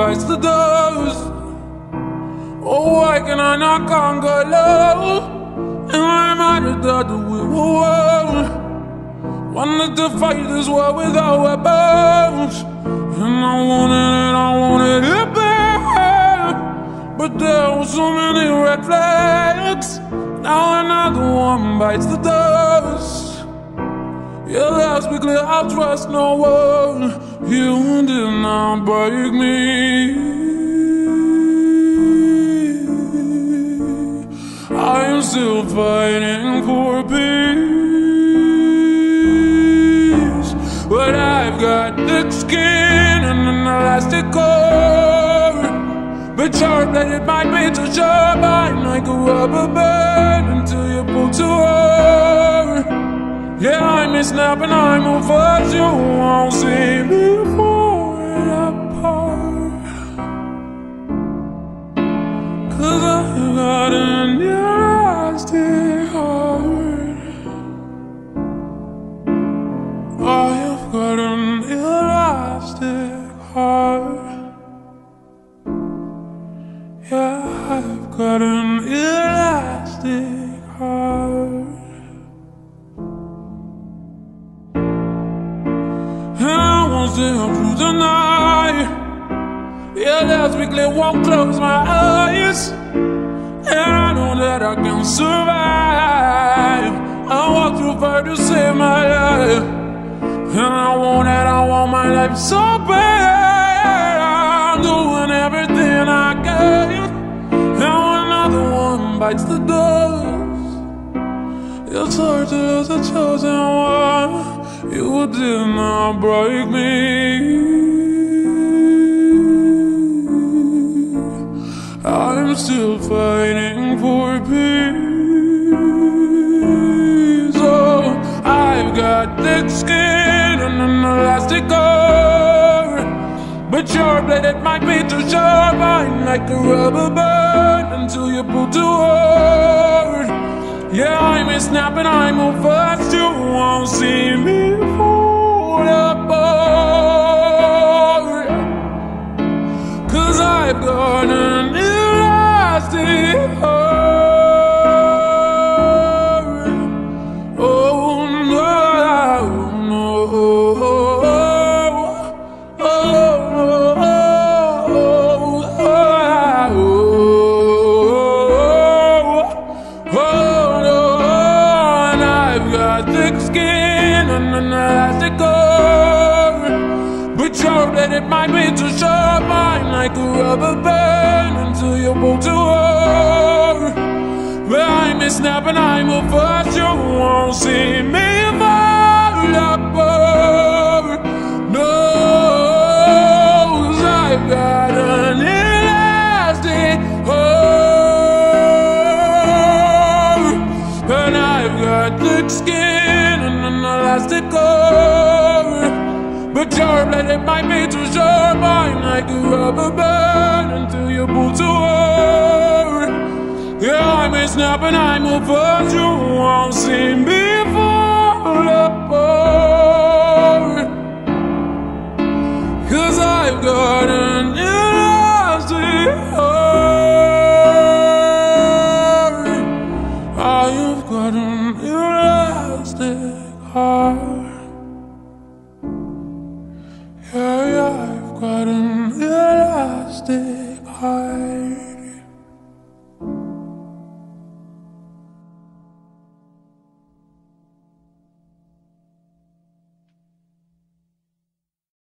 bites the dust. Oh, why can I not conquer love? And I reminded that we were one. Wanted to fight this war without weapons. And I wanted it bad. But there were so many red flags. Now another one bites the dust. Yeah, let's be clear, I trust no one. You did not break me. I am still fighting for peace. But I've got thick skin and an elastic core. But sharp-bladed might be too sharp. I'm like a rubber band until you pull too hard. Yeah, I may snap and I move fast. You won't see me fall apart. 'Cause I've got an elastic heart. I've got an elastic heart. Yeah, I've got an elastic heart. Up through the night. Yeah, last week I won't close my eyes. And I know that I can survive. I walk through fire to save my life. And I want my life so bad. I'm doing everything I can. Now another one bites the dust. It's hard to lose the chosen one. You did not break me. I'm still fighting for peace. Oh, I've got thick skin and an elastic core. But sharp-bladed might be too sharp. I'm like a rubber band until you pull too hard. Yeah, I may snap and I move fast. You won't see me fall apart. 'Cause I've got an elastic heart. Oh no, no, oh, oh, thick skin and an elastic core. But sharp-bladed might be too sharp. I'm like a rubber band until you pull too hard. Well, I may snap and I move fast. You won't see me fall apart. No, 'cause I've got an elastic heart. And I've got thick skin and an elastic core. But sharp-bladed might be too sharp. I'm like a rubber band until you pull too hard. Yeah, I may snap and I move fast. You won't see me fall apart. 'Cause I've got an elastic heart. I've got an elastic heart. Yeah, I've got an elastic heart.